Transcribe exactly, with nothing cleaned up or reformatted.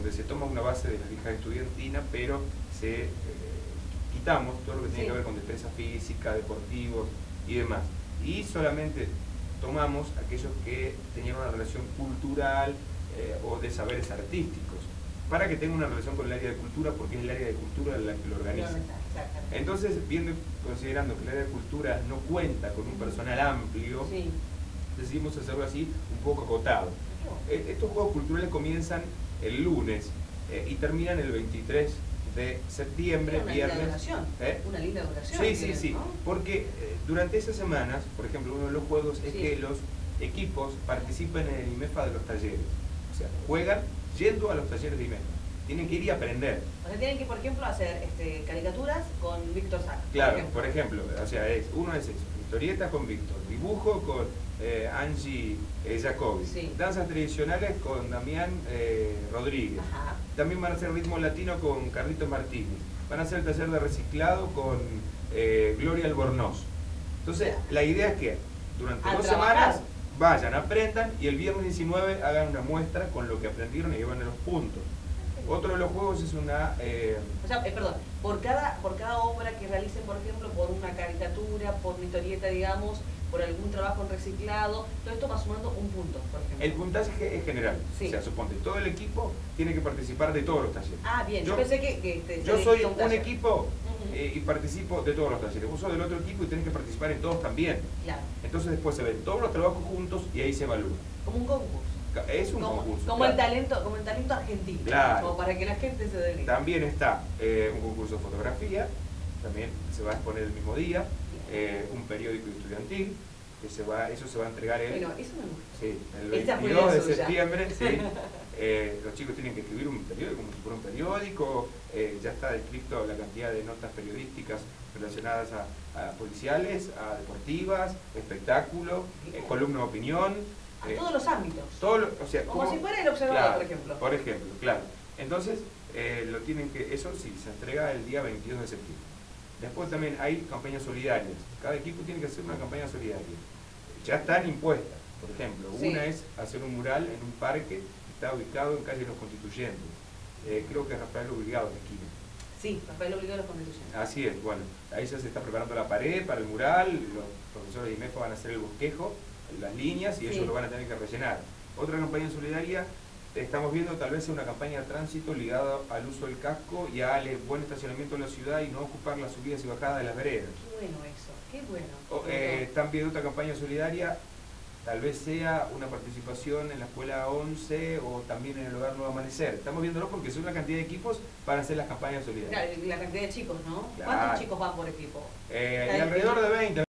donde se toma una base de la vieja estudiantina, pero se eh, quitamos todo lo que tiene sí. que ver con defensa física, deportivos y demás. Y solamente tomamos aquellos que tenían una relación cultural eh, o de saberes artísticos, para que tenga una relación con el área de cultura, porque es el área de cultura la que lo organiza. Entonces, viendo, considerando que el área de cultura no cuenta con un personal amplio, sí. decidimos hacerlo así, un poco acotado. Estos juegos culturales comienzan el lunes eh, y terminan el veintitrés de septiembre, una viernes. Linda duración, ¿eh? Una linda duración. Sí, sí, sí. ¿No? Porque eh, durante esas semanas, por ejemplo, uno de los juegos es sí. que los equipos participen en el IMEFA de los talleres. O sea, juegan yendo a los talleres de IMEFA. Tienen que ir y aprender. O sea, tienen que, por ejemplo, hacer este, caricaturas con Víctor Saca. Claro, por ejemplo, por ejemplo o sea, es, uno es eso, historietas con Víctor, dibujo con eh, Angie eh, Jacobi, sí. danzas tradicionales con Damián eh, Rodríguez. Ajá. También van a hacer ritmo latino con Carlitos Martínez. Van a hacer el taller de reciclado con eh, Gloria Albornoz. Entonces, la idea es que durante dos trabajar. semanas vayan, aprendan y el viernes diecinueve hagan una muestra con lo que aprendieron y llevan los puntos. Otro de los juegos es una... Eh... O sea, eh, perdón, por cada, por cada obra que realicen, por ejemplo, por una caricatura, por una historieta, digamos, por algún trabajo en reciclado, todo esto va sumando un punto, por ejemplo. El puntaje es general. Sí. O sea, suponte, todo el equipo tiene que participar de todos los talleres. Ah, bien, yo, yo pensé que... que te, yo te soy un, un equipo uh-huh. eh, y participo de todos los talleres. Vos sos del otro equipo y tenés que participar en todos también. Claro. Entonces después se ven todos los trabajos juntos y ahí se evalúa. Como un concurso. Es un como, concurso. Como, claro. el talento, como el talento argentino, claro. como para que la gente se dé. También está eh, un concurso de fotografía, también se va a exponer el mismo día, eh, un periódico estudiantil, que se va, eso se va a entregar el, bueno, eso me gusta. Sí, el veintidós de septiembre. Sí, eh, los chicos tienen que escribir un periódico, como si fuera un periódico, eh, ya está descrito la cantidad de notas periodísticas relacionadas a, a policiales, a deportivas, espectáculo, eh, columna de opinión. A eh, todos los ámbitos. Todo lo, o sea, como, como si fuera el observador, claro, por ejemplo. Por ejemplo, claro. Entonces, eh, lo tienen que, eso sí, se entrega el día veintidós de septiembre. Después también hay campañas solidarias. Cada equipo tiene que hacer una campaña solidaria. Ya están impuestas. Por ejemplo, sí. una es hacer un mural en un parque que está ubicado en calle Los Constituyentes. Eh, creo que es Rafael Obligado en la esquina. Sí, Rafael Obligado de Los Constituyentes. Así es, bueno, ahí ya se está preparando la pared para el mural, los profesores de IMEFA van a hacer el bosquejo, las líneas y sí. ellos lo van a tener que rellenar. Otra campaña solidaria, estamos viendo tal vez una campaña de tránsito ligada al uso del casco y al buen estacionamiento en la ciudad y no ocupar las subidas y bajadas de las veredas. Qué bueno eso, qué bueno. O, eh, están viendo otra campaña solidaria, tal vez sea una participación en la escuela once o también en el hogar Nuevo Amanecer. Estamos viéndolo porque son una cantidad de equipos para hacer las campañas solidarias. Claro, la cantidad de chicos, ¿no? Claro. ¿Cuántos chicos van por equipo? Eh, alrededor de veinte.